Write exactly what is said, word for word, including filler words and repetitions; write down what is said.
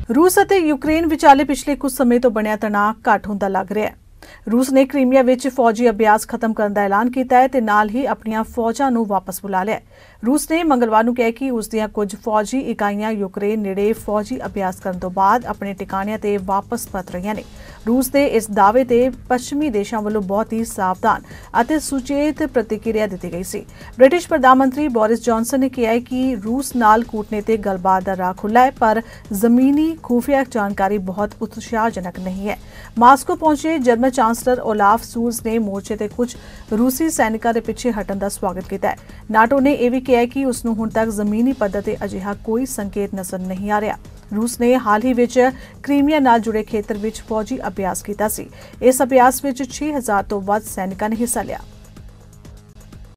रूस ਅਤੇ यूक्रेन ਵਿਚਾਲੇ ਪਿਛਲੇ ਕੁਝ ਸਮੇਂ ਤੋਂ ਬਣਿਆ ਤਣਾਅ ਘੱਟ ਹੁੰਦਾ ਲੱਗ ਰਿਹਾ ਹੈ। रूस ने क्रीमिया विच फौजी अभ्यास खत्म करने का ऐलान किया है ते नाल ही अपनियां फौजां नूं वापस बुला लिया है। रूस ने मंगलवार नूं कहा कि उसदियां कुछ फौजी इकाइयां यूक्रेन नेड़े फौजी अभ्यास करने तो बाद अपने ठिकाणिਆਂ ते वापस परत रहीआं ने। रूस दे इस दावे ते पश्चिमी देशां वल्लों बहुत ही सावधान अते सुचेत प्रतिक्रिया दी गई सी। ब्रिटिश प्रधानमंत्री बोरिस जॉनसन ने कहा है कि रूस नाल कूटनीतिक गलबात दा राह खुला है, पर जमीनी खुफिया जानकारी बहुत उत्साहजनक नहीं है। मास्को पहुंचे जर्मन चांसलर ओलाफ शोल्ज ने मोर्चे ते कुछ रूसी सैनिकों के पिछे हटण का स्वागत किया है। नाटो ने यह भी कहा कि उसनूं हुण तक जमीनी पद्धर ते अजिहा कोई संकेत नजर नहीं आ रहा। रूस ने हाल ही विच क्रीमिया नाल जुड़े खेतर विच फौजी अभ्यास किया सी। इस अभ्यास विच छे हज़ार तो वध सैनिकों ने हिस्सा लिया।